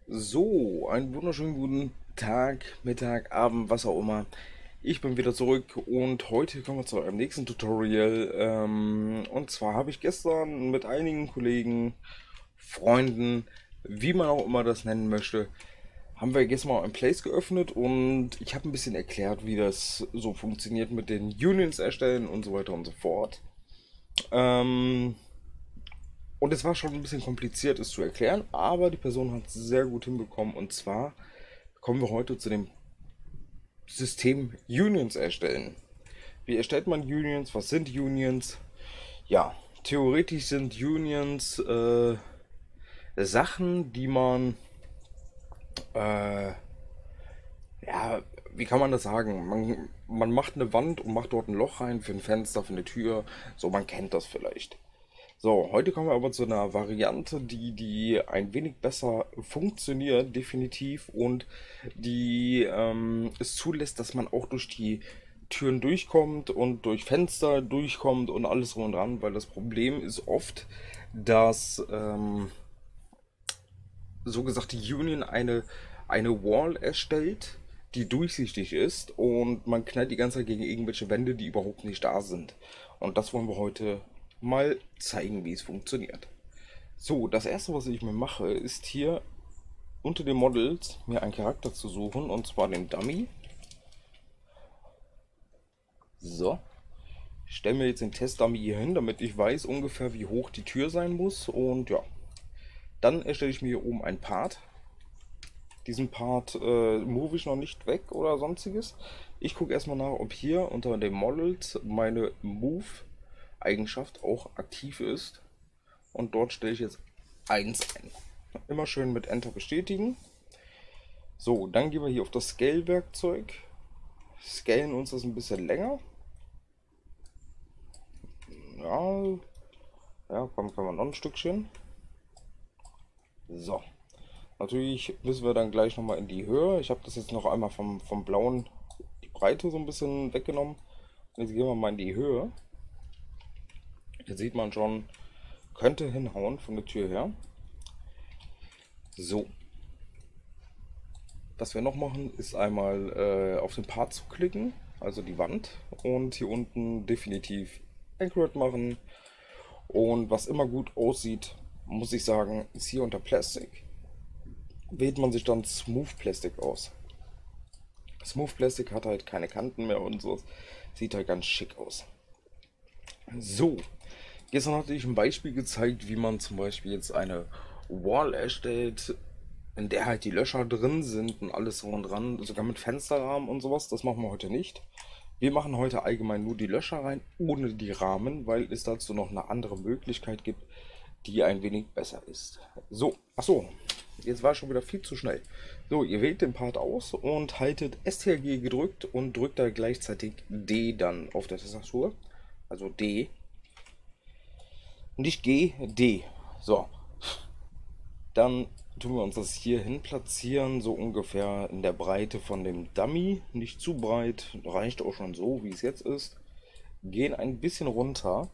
So, einen wunderschönen guten Tag, Mittag, Abend, was auch immer. Ich bin wieder zurück und heute kommen wir zu einem nächsten Tutorial. Und zwar habe ich gestern mit einigen Kollegen, Freunden, wie man auch immer das nennen möchte, haben wir gestern mal ein Place geöffnet und ich habe ein bisschen erklärt, wie das so funktioniert mit den Unions erstellen und so weiter und so fort. Ähm, und es war schon ein bisschen kompliziert, es zu erklären, aber die Person hat es sehr gut hinbekommen. Und zwar kommen wir heute zu dem System Unions erstellen. Wie erstellt man Unions? Was sind Unions? Ja, theoretisch sind Unions Sachen, die man, äh, ja, wie kann man das sagen? Man macht eine Wand und macht dort ein Loch rein für ein Fenster, für eine Tür. So, man kennt das vielleicht. So, heute kommen wir aber zu einer Variante, die ein wenig besser funktioniert, definitiv, und die es zulässt, dass man auch durch die Türen durchkommt und durch Fenster durchkommt und alles drum und dran, weil das Problem ist oft, dass so gesagt die Union eine Wall erstellt, die durchsichtig ist und man knallt die ganze Zeit gegen irgendwelche Wände, die überhaupt nicht da sind. Und das wollen wir heute mal zeigen, wie es funktioniert. So, das erste, was ich mir mache, ist hier unter den Models mir einen Charakter zu suchen, und zwar den Dummy. So, ich stelle mir jetzt den Test-Dummy hier hin, damit ich weiß ungefähr, wie hoch die Tür sein muss. Und ja, dann erstelle ich mir hier oben einen Part. Diesen Part move ich noch nicht weg oder sonstiges. Ich gucke erstmal nach, ob hier unter den Models meine Move-Eigenschaft auch aktiv ist. Und dort stelle ich jetzt 1 ein. Immer schön mit Enter bestätigen. So, dann gehen wir hier auf das Scale-Werkzeug. Scalen uns das ein bisschen länger. Ja, ja, komm, kann man noch ein Stückchen. So, natürlich müssen wir dann gleich nochmal in die Höhe. Ich habe das jetzt noch einmal vom blauen die Breite so ein bisschen weggenommen. Jetzt gehen wir mal in die Höhe. Hier sieht man schon, könnte hinhauen von der Tür her. So, was wir noch machen, ist einmal auf den Part zu klicken, also die Wand, und hier unten definitiv Accurate machen. Und was immer gut aussieht, muss ich sagen, ist hier unter Plastic. Wählt man sich dann Smooth Plastic aus. Smooth Plastic hat halt keine Kanten mehr und so. Sieht halt ganz schick aus. So, gestern hatte ich ein Beispiel gezeigt, wie man zum Beispiel jetzt eine Wall erstellt, in der halt die Löcher drin sind und alles so und dran, sogar mit Fensterrahmen und sowas. Das machen wir heute nicht. Wir machen heute allgemein nur die Löcher rein, ohne die Rahmen, weil es dazu noch eine andere Möglichkeit gibt, die ein wenig besser ist. So, achso, jetzt war ich schon wieder viel zu schnell. So, ihr wählt den Part aus und haltet STRG gedrückt und drückt da gleichzeitig D dann auf der Tastatur. Also D. Nicht G, D. So, dann tun wir uns das hier hin platzieren, so ungefähr in der Breite von dem Dummy. Nicht zu breit, reicht auch schon so, wie es jetzt ist. Gehen ein bisschen runter.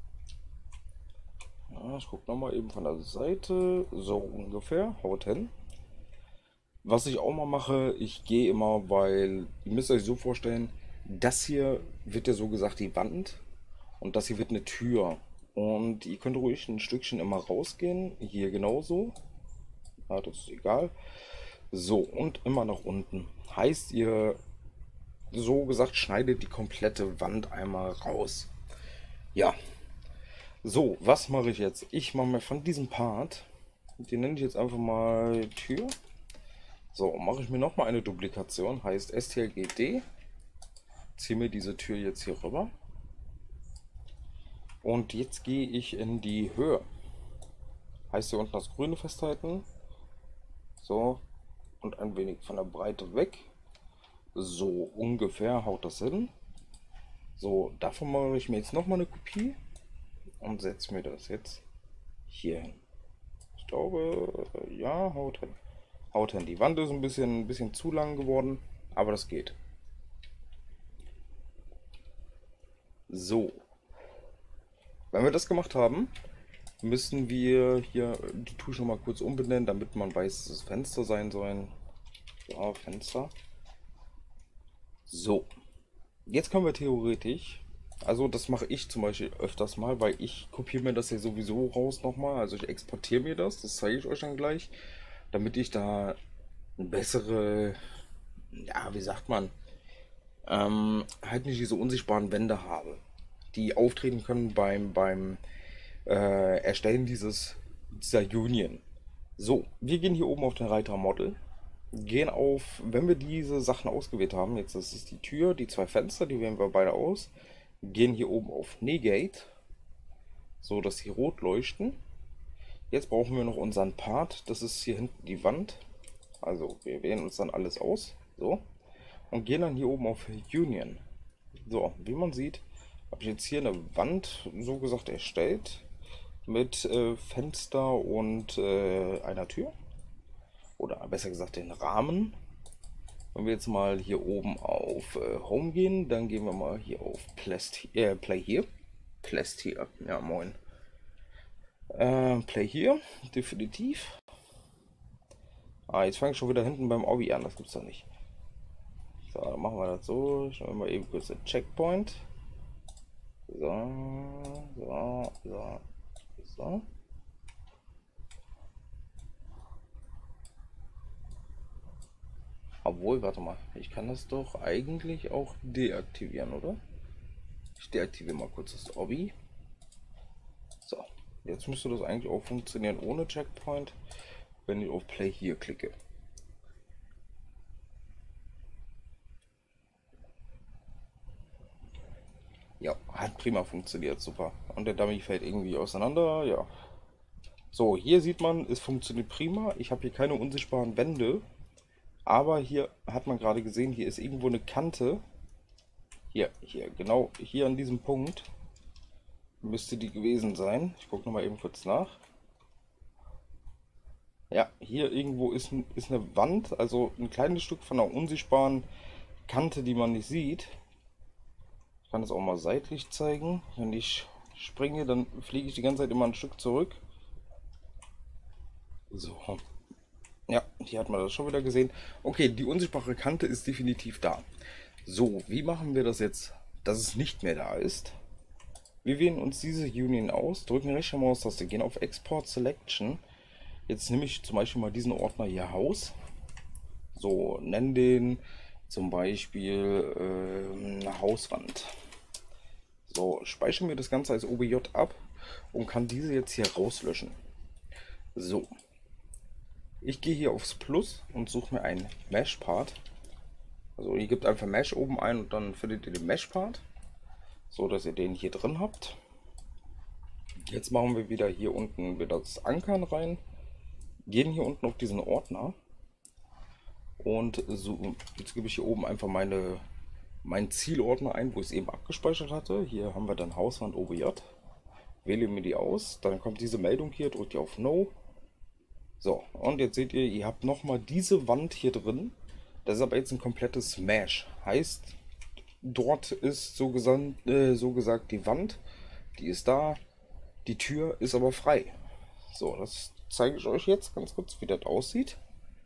Ja, ich gucke nochmal eben von der Seite. So ungefähr, haut hin. Was ich auch mal mache, ich gehe immer, weil ihr müsst euch so vorstellen, das hier wird ja so gesagt die Wand und das hier wird eine Tür. Und ihr könnt ruhig ein Stückchen immer rausgehen, hier genauso. Ja, das ist egal. So, und immer nach unten. Heißt, ihr so gesagt schneidet die komplette Wand einmal raus. Ja, so, was mache ich jetzt? Ich mache mir von diesem Part, den nenne ich jetzt einfach mal Tür. So, mache ich mir nochmal eine Duplikation, heißt STRGD. Ziehe mir diese Tür jetzt hier rüber. Und jetzt gehe ich in die Höhe. Heißt hier unten das Grüne festhalten. So, und ein wenig von der Breite weg. So ungefähr haut das hin. So, davon mache ich mir jetzt nochmal eine Kopie und setze mir das jetzt hier hin. Ich glaube, ja, haut hin. Haut hin. Die Wand ist ein bisschen zu lang geworden, aber das geht. So, wenn wir das gemacht haben, müssen wir hier die Tusche noch mal kurz umbenennen, damit man weiß, dass es Fenster sein sollen. So, Fenster. So, jetzt können wir theoretisch, also das mache ich zum Beispiel öfters mal, weil ich kopiere mir das ja sowieso raus nochmal, also ich exportiere mir das zeige ich euch dann gleich, damit ich da eine bessere, ja, wie sagt man, halt nicht diese unsichtbaren Wände habe, die auftreten können beim Erstellen dieser Union. So, wir gehen hier oben auf den Reiter Model, gehen auf, wenn wir diese Sachen ausgewählt haben, jetzt ist es die Tür, die zwei Fenster, die wählen wir beide aus, gehen hier oben auf Negate, so dass sie rot leuchten. Jetzt brauchen wir noch unseren Part, das ist hier hinten die Wand, also wir wählen uns dann alles aus, so, und gehen dann hier oben auf Union. So, wie man sieht, habe ich jetzt hier eine Wand, so gesagt, erstellt, mit Fenster und einer Tür. Oder besser gesagt den Rahmen. Wenn wir jetzt mal hier oben auf Home gehen, dann gehen wir mal hier auf Play hier. Plest hier, ja moin. Play hier, definitiv. Ah, jetzt fange ich schon wieder hinten beim Obby an, das gibt's doch nicht. So, dann machen wir das so. Schauen wir mal eben kurz den Checkpoint. So. Obwohl, warte mal, ich kann das doch eigentlich auch deaktivieren, oder? Ich deaktiviere mal kurz das Obby. So, jetzt müsste das eigentlich auch funktionieren ohne Checkpoint, wenn ich auf Play hier klicke. Ja, hat prima funktioniert, super. Und der Dummy fällt irgendwie auseinander, ja. So, hier sieht man, es funktioniert prima. Ich habe hier keine unsichtbaren Wände. Aber hier hat man gerade gesehen, hier ist irgendwo eine Kante. Hier, genau hier an diesem Punkt müsste die gewesen sein. Ich gucke nochmal eben kurz nach. Ja, hier irgendwo ist eine Wand, also ein kleines Stück von einer unsichtbaren Kante, die man nicht sieht. Ich kann das auch mal seitlich zeigen. Wenn ich springe, dann fliege ich die ganze Zeit immer ein Stück zurück. So. Ja, hier hat man das schon wieder gesehen. Okay, die unsichtbare Kante ist definitiv da. So, wie machen wir das jetzt, dass es nicht mehr da ist? Wir wählen uns diese Union aus, drücken rechte Maustaste, gehen auf Export Selection. Jetzt nehme ich zum Beispiel mal diesen Ordner hier Haus. So, nenne den zum Beispiel eine Hauswand. So, speichere mir das Ganze als OBJ ab und kann diese jetzt hier rauslöschen. So. Ich gehe hier aufs Plus und suche mir einen Mesh-Part. Also ihr gebt einfach Mesh oben ein und dann findet ihr den Mesh-Part. So dass ihr den hier drin habt. Jetzt machen wir wieder hier unten wieder das Ankern rein. Gehen hier unten auf diesen Ordner. Und so, jetzt gebe ich hier oben einfach meinen Zielordner ein, wo ich es eben abgespeichert hatte. Hier haben wir dann Hauswand OBJ. Wähle mir die aus. Dann kommt diese Meldung hier, drückt ihr auf No. So, und jetzt seht ihr, ihr habt nochmal diese Wand hier drin. Das ist aber jetzt ein komplettes Mesh. Heißt, dort ist so gesagt die Wand, die ist da, die Tür ist aber frei. So, das zeige ich euch jetzt ganz kurz, wie das aussieht.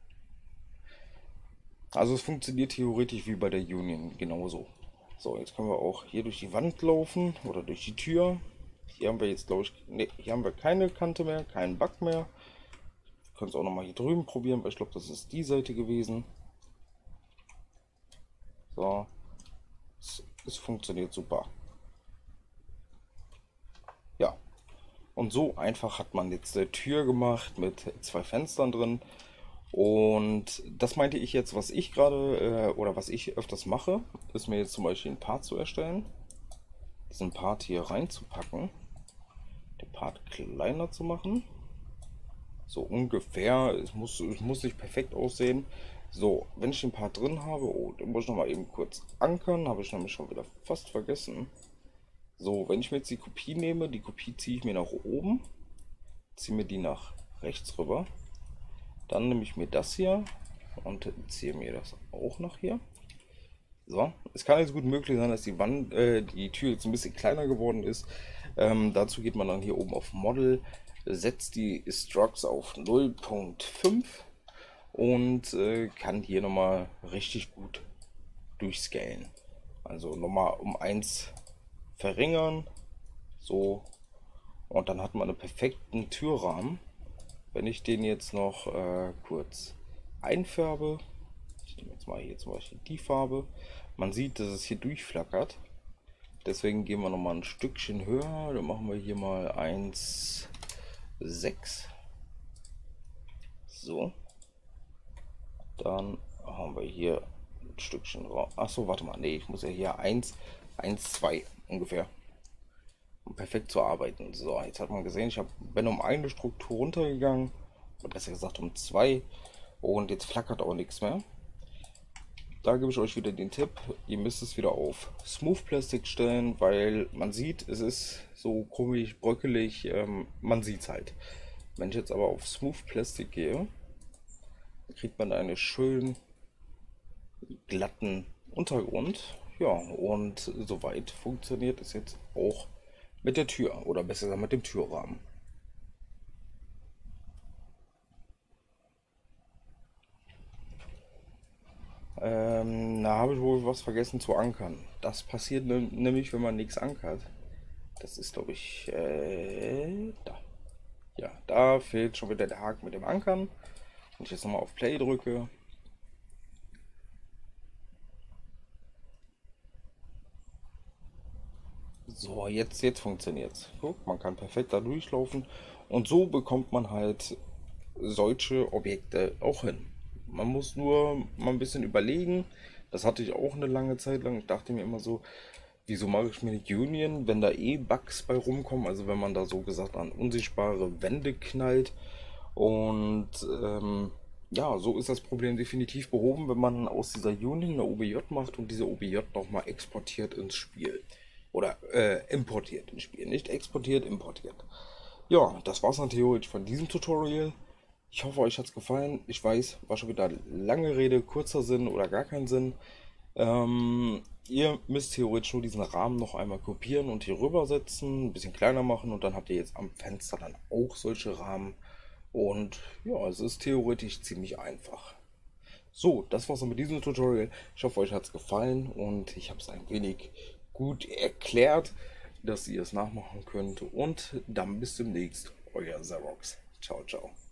Also es funktioniert theoretisch wie bei der Union genauso. So, jetzt können wir auch hier durch die Wand laufen oder durch die Tür. Hier haben wir jetzt, glaube ich, ne, hier haben wir keine Kante mehr, keinen Bug mehr. Wir können es auch nochmal hier drüben probieren, weil ich glaube, das ist die Seite gewesen. So, es funktioniert super. Ja, und so einfach hat man jetzt eine Tür gemacht mit zwei Fenstern drin. Und das meinte ich jetzt, was ich gerade oder was ich öfters mache, ist mir jetzt zum Beispiel einen Part zu erstellen, diesen Part hier reinzupacken, den Part kleiner zu machen. So ungefähr, es muss nicht perfekt aussehen. So, wenn ich den Part drin habe, oh, den muss ich noch mal eben kurz ankern, habe ich nämlich schon wieder fast vergessen. So, wenn ich mir jetzt die Kopie nehme, die Kopie ziehe ich mir nach oben, ziehe mir die nach rechts rüber. Dann nehme ich mir das hier und ziehe mir das auch nach hier. So, es kann jetzt gut möglich sein, dass die Tür jetzt ein bisschen kleiner geworden ist. Dazu geht man dann hier oben auf Model, setzt die Strokes auf 0,5 und kann hier nochmal richtig gut durchscalen. Also nochmal um 1 verringern, so, und dann hat man einen perfekten Türrahmen. Wenn ich den jetzt noch kurz einfärbe, ich nehme jetzt mal hier zum Beispiel die Farbe, man sieht, dass es hier durchflackert. Deswegen gehen wir noch mal ein Stückchen höher. Dann machen wir hier mal 1,6. So. Dann haben wir hier ein Stückchen raus. Achso, warte mal. Nee, ich muss ja hier 1,2 ungefähr. Um perfekt zu arbeiten. So, jetzt hat man gesehen, bin um eine Struktur runtergegangen. Oder besser gesagt um 2. Und jetzt flackert auch nichts mehr. Da gebe ich euch wieder den Tipp, ihr müsst es wieder auf Smooth Plastic stellen, weil man sieht, es ist so komisch bröckelig, man sieht es halt. Wenn ich jetzt aber auf Smooth Plastic gehe, kriegt man einen schön glatten Untergrund. Ja, und soweit funktioniert es jetzt auch mit der Tür oder besser gesagt mit dem Türrahmen. Da habe ich wohl was vergessen zu ankern. Das passiert nämlich, wenn man nichts ankert. Das ist, glaube ich, da. Ja, da fehlt schon wieder der Haken mit dem Ankern. Wenn ich jetzt nochmal auf Play drücke. So, jetzt funktioniert es. Guck, man kann perfekt da durchlaufen. Und so bekommt man halt solche Objekte auch hin. Man muss nur mal ein bisschen überlegen. Das hatte ich auch eine lange Zeit lang. Ich dachte mir immer so, wieso mache ich mir eine Union, wenn da eh Bugs bei rumkommen? Also wenn man da so gesagt an unsichtbare Wände knallt. Und ja, so ist das Problem definitiv behoben, wenn man aus dieser Union eine OBJ macht und diese OBJ nochmal exportiert ins Spiel. Oder importiert ins Spiel. Nicht exportiert, importiert. Ja, das war's dann theoretisch von diesem Tutorial. Ich hoffe, euch hat's gefallen. Ich weiß, war schon wieder lange Rede, kurzer Sinn oder gar keinen Sinn. Ihr müsst theoretisch nur diesen Rahmen noch einmal kopieren und hier rübersetzen, ein bisschen kleiner machen und dann habt ihr jetzt am Fenster dann auch solche Rahmen. Und ja, es ist theoretisch ziemlich einfach. So, das war's dann mit diesem Tutorial. Ich hoffe, euch hat's gefallen und ich habe es ein wenig gut erklärt, dass ihr es nachmachen könnt. Und dann bis demnächst, euer Xerox. Ciao, ciao.